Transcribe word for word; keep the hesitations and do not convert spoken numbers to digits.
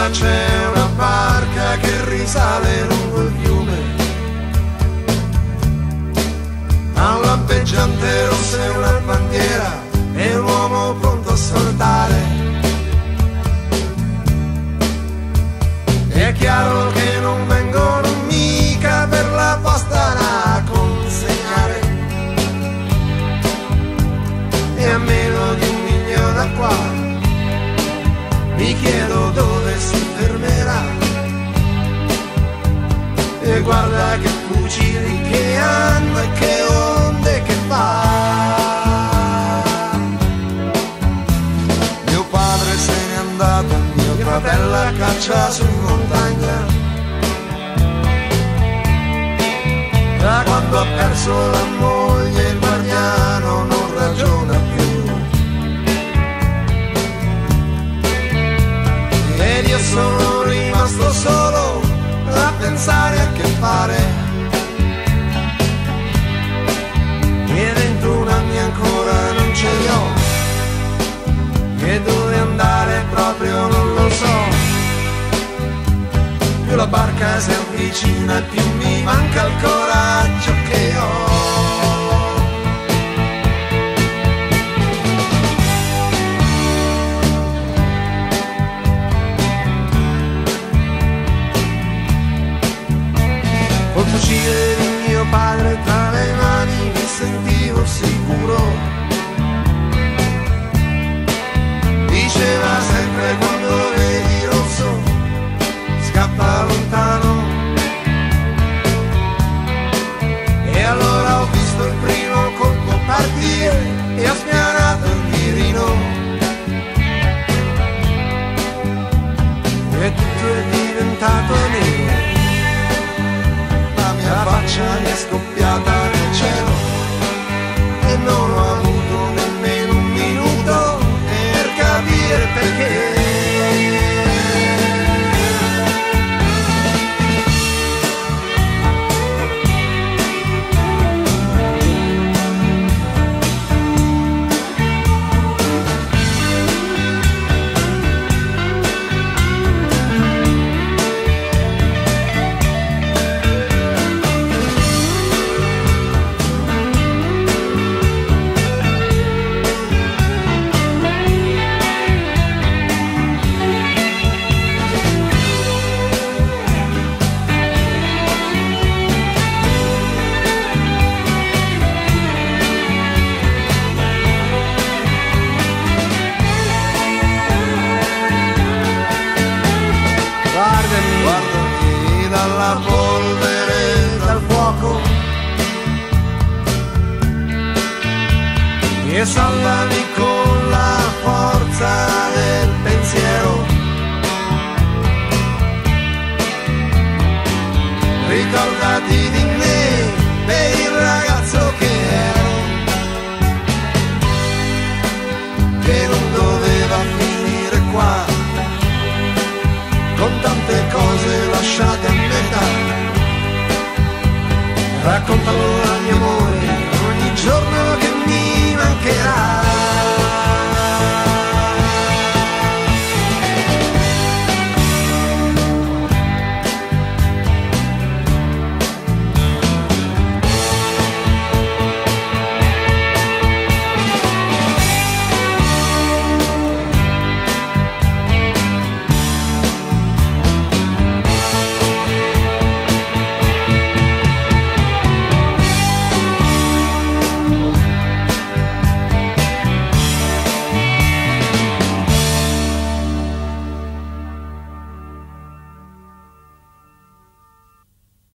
là c'è una barca che risale lungo il fiume, ha un lampeggiante rosso e una bandiera e un uomo pronto a saltare. È chiaro che non vengono mica per la posta da consegnare, e a meno di un miglio da qua mi chiedo dove si fermerà. E guarda che fucili che hanno e che onde che fa. Mio padre se n'è andato, mio fratello a caccia su in montagna, da quando ha perso la moglie il guardiano non ragiona più. Ed io sono rimasto solo a pensare a che fare, e ventuno anni ancora non ce li ho, e dove andare proprio non lo so. Più la barca si avvicina più mi manca il coraggio che ho. Col fucile di mio padre tra le mani mi sentivo sicuro. Diceva sempre quando vedi rosso scappa lontano. E allora ho visto il primo colpo partire e ho spianato il mirino. E tutto è diventato nero, la mia faccia mi è scoppiata nel cielo e non ho avuto nemmeno un minuto per capire perché. Guardami dalla polvere, dal fuoco, e salvami con la forza del pensiero. Ricordati di me, per il ragazzo che ero, che non doveva finire qua, con tante cose lasciate a metà. Raccontalo